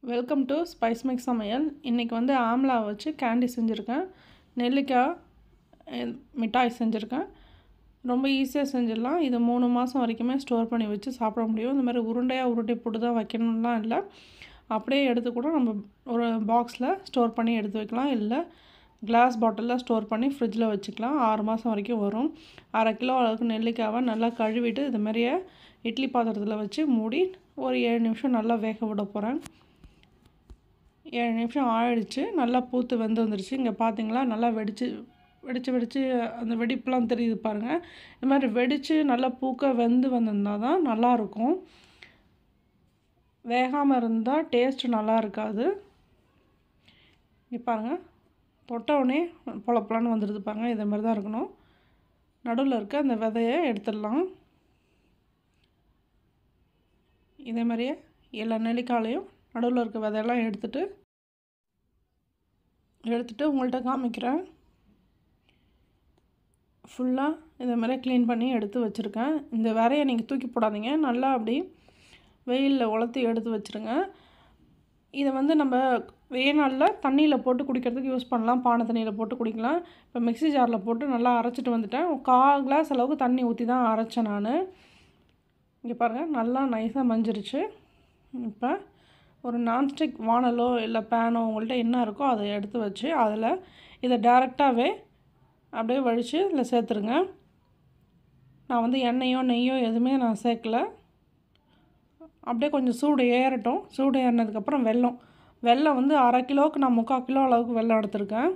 Welcome to spice mix சமையல். இன்றைக்கி வந்து ஆம்லா வச்சு கேண்டி செஞ்சுருக்கேன். நெல்லிக்காய் மிட்டாய் செஞ்சுருக்கேன். ரொம்ப ஈஸியாக செஞ்சிடலாம். இது 3 மாதம் வரைக்குமே ஸ்டோர் பண்ணி வச்சு சாப்பிட முடியும். இந்த மாதிரி உருண்டையாக உருட்டி போட்டு தான் வைக்கணும்லாம் இல்லை. அப்படியே எடுத்து கூட நம்ம ஒரு பாக்ஸில் ஸ்டோர் பண்ணி எடுத்து வைக்கலாம். இல்லை கிளாஸ் பாட்டிலில் ஸ்டோர் பண்ணி ஃப்ரிட்ஜில் வச்சுக்கலாம். 6 மாதம் வரைக்கும் வரும். 1/2 கிலோ அளவுக்கு நெல்லிக்காவை நல்லா கழுவிட்டு இது மாதிரியே இட்லி பாத்திரத்தில் வச்சு மூடி ஒரு 7 நிமிஷம் நல்லா வேக விட போகிறேன். 7 நிமிஷம் ஆயிடுச்சு. நல்லா பூத்து வெந்து வந்துருச்சு. இங்கே பார்த்தீங்களா, நல்லா வெடித்து அந்த வெடிப்புலாம் தெரியுது பாருங்கள். இந்த மாதிரி வெடித்து நல்லா பூக்க வெந்து வந்திருந்தால் தான் நல்லாயிருக்கும். வேகாமல் இருந்தால் டேஸ்ட்டு நல்லா இருக்காது. இங்கே பாருங்கள், தொட்டவுடனே பொலப்பொலன்னு வந்துடுது பாருங்கள். இதே மாதிரி தான் இருக்கணும். நடுவில் இருக்க அந்த விதையை எடுத்துடலாம். இதே மாதிரியே எல்லா நெல்லிக்காயிலையும் நடுவில் இருக்க விதையெல்லாம் எடுத்துகிட்டு உங்கள்கிட்ட காமிக்கிறேன். ஃபுல்லாக இதே மாதிரி க்ளீன் பண்ணி எடுத்து வச்சுருக்கேன். இந்த விதையை நீங்கள் தூக்கி போடாதீங்க. நல்லா அப்படி வெயிலில் உலர்த்தி எடுத்து வச்சுருங்க. இதை வந்து நம்ம வெயில் நாளில் தண்ணியில் போட்டு குடிக்கிறதுக்கு யூஸ் பண்ணலாம். பானை தண்ணியில் போட்டு குடிக்கலாம். இப்போ மிக்ஸி ஜாரில் போட்டு நல்லா அரைச்சிட்டு வந்துட்டேன். 1/4 கிளாஸ் அளவுக்கு தண்ணி ஊற்றி தான் அரைச்சேன் நான். இங்கே பாருங்கள், நல்லா நைஸாக மஞ்சிருச்சு. இப்போ ஒரு நான்ஸ்டிக் வானலோ இல்லை பேனோ உங்கள்கிட்ட என்ன இருக்கோ அதை எடுத்து வச்சு அதில் இதை டேரெக்டாகவே அப்படியே வழித்து இதில் சேர்த்துருங்க. நான் வந்து எண்ணெயோ நெய்யோ எதுவுமே நான் சேர்க்கலை. அப்படியே கொஞ்சம் சூடு ஏறட்டும். சூடு ஏறினதுக்கப்புறம் வெல்லம் வந்து 1/2 கிலோவுக்கு நான் 3/4 கிலோ அளவுக்கு வெல்லம் எடுத்துருக்கேன்.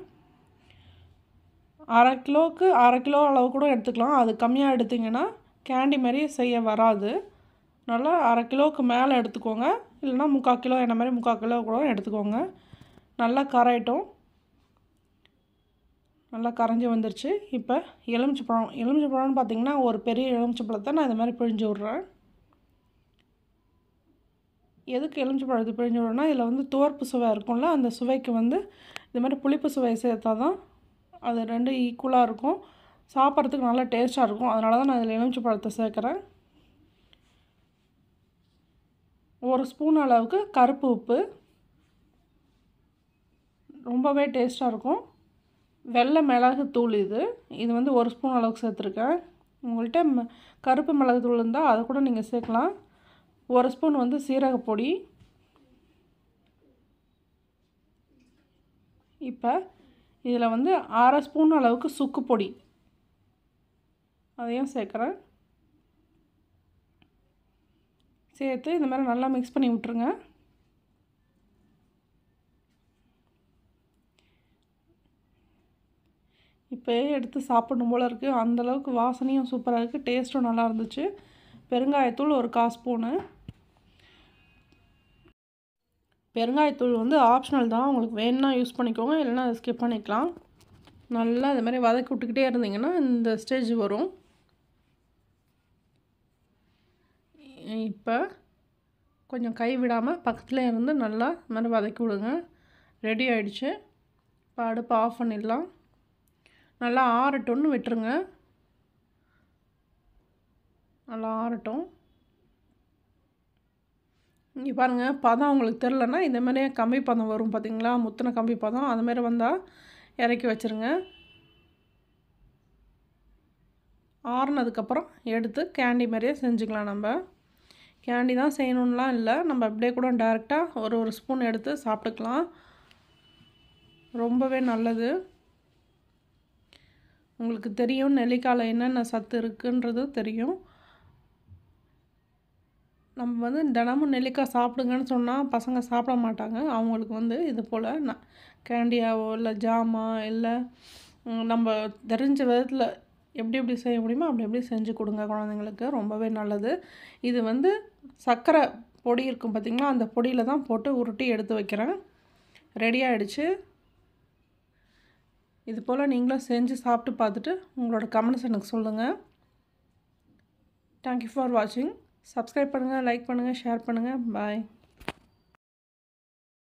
1/2 கிலோவுக்கு 1/2 கிலோ அளவு கூட எடுத்துக்கலாம். அது கம்மியாக எடுத்திங்கன்னா கேண்டி மாதிரி செய்ய வராது. நல்லா 1/2 கிலோவுக்கு மேலே எடுத்துக்கோங்க. இல்லைனா 3/4 கிலோ என்ன மாதிரி 3/4 கிலோ கூட எடுத்துக்கோங்க. நல்லா கரையட்டும். நல்லா கரைஞ்சி வந்துருச்சு. இப்போ எலுமிச்சைப்பழம்னு பார்த்திங்கன்னா ஒரு பெரிய எலுமிச்சைப்பழத்தை நான் இது மாதிரி பிழிஞ்சு விட்றேன். எதுக்கு எலுமிச்சைப்பழத்தை பிழிஞ்சு விட்றேன்னா, இதில் வந்து துவர்ப்பு சுவை இருக்கும்ல, அந்த சுவைக்கு வந்து இது மாதிரி புளிப்பு சுவையை சேர்த்தா தான் அது 2 ஈக்குவலாக இருக்கும். சாப்பிட்றதுக்கு நல்லா டேஸ்ட்டாக இருக்கும். அதனால தான் நான் இதில் எலுமிச்சைப்பழத்தை சேர்க்குறேன். 1 ஸ்பூன் அளவுக்கு கருப்பு உப்பு, ரொம்பவே டேஸ்ட்டாக இருக்கும். வெள்ளை மிளகு தூள் இது வந்து 1 ஸ்பூன் அளவுக்கு சேர்த்துருக்கேன். உங்கள்கிட்ட கருப்பு மிளகு தூள் இருந்தால் அதை கூட நீங்கள் சேர்க்கலாம். 1 ஸ்பூன் வந்து சீரகப்பொடி. இப்போ இதில் வந்து 1/2 ஸ்பூன் அளவுக்கு சுக்கு பொடி அதையும் சேர்க்குறேன். சேர்த்து இந்த மாதிரி நல்லா மிக்ஸ் பண்ணி விட்ருங்க. இப்போ எடுத்து சாப்பிடணும் போல் இருக்குது. அந்தளவுக்கு வாசனையும் சூப்பராக இருக்குது. டேஸ்ட்டும் நல்லா இருந்துச்சு. பெருங்காயத்தூள் ஒரு 1/4 ஸ்பூனு. பெருங்காயத்தூள் வந்து ஆப்ஷனல் தான். உங்களுக்கு வேணும்னா யூஸ் பண்ணிக்கோங்க, இல்லைனா அதை ஸ்கிப் பண்ணிக்கலாம். நல்லா இது மாதிரி வதக்கி விட்டுக்கிட்டே இருந்தீங்கன்னா இந்த ஸ்டேஜ் வரும். இப்போ கொஞ்சம் கை விடாமல் பக்கத்தில் இருந்து நல்லா இது மாதிரி வதக்கி விடுங்க. ரெடி ஆகிடுச்சு. இப்போ அடுப்பை ஆஃப் பண்ணிடலாம். நல்லா ஆறட்டும்னு விட்டுருங்க. நல்லா ஆறட்டும். இங்கே பாருங்கள், பதம் உங்களுக்கு தெரிலனா இந்த மாதிரியே கம்பி பதம் வரும் பார்த்திங்களா, முத்தின கம்பி பதம். அதுமாரி வந்தால் இறக்கி வச்சுருங்க. ஆறுனதுக்கப்புறம் எடுத்து கேண்டி மாதிரியே செஞ்சுக்கலாம். நம்ம கேண்டி தான் செய்யணுன்னெலாம் இல்லை. நம்ம அப்படியே கூட டேரெக்டாக ஒரு ஸ்பூன் எடுத்து சாப்பிட்டுக்கலாம். ரொம்பவே நல்லது. உங்களுக்கு தெரியும் நெல்லிக்காயில் என்னென்ன சத்து இருக்குன்றது தெரியும். நம்ம வந்து தினமும் நெல்லிக்காய் சாப்பிடுங்கன்னு சொன்னால் பசங்க சாப்பிட மாட்டாங்க. அவங்களுக்கு வந்து இது போல் கேண்டியாவோ இல்லை ஜாமா இல்லை நம்ம தெரிஞ்ச விதத்தில் எப்படி செய்ய முடியுமோ அப்படி செஞ்சு கொடுங்க குழந்தைங்களுக்கு. ரொம்பவே நல்லது. இது வந்து சர்க்கரை பொடி இருக்கும் பார்த்திங்களா, அந்த பொடியில் தான் போட்டு உருட்டி எடுத்து வைக்கிறேன். ரெடி ஆகிடுச்சு. இது போல் நீங்களும் செஞ்சு சாப்பிட்டு பார்த்துட்டு உங்களோட கமெண்ட்ஸ் எனக்கு சொல்லுங்கள். தேங்க்யூ ஃபார் வாட்சிங். சப்ஸ்கிரைப் பண்ணுங்கள், லைக் பண்ணுங்கள், ஷேர் பண்ணுங்கள். பாய்.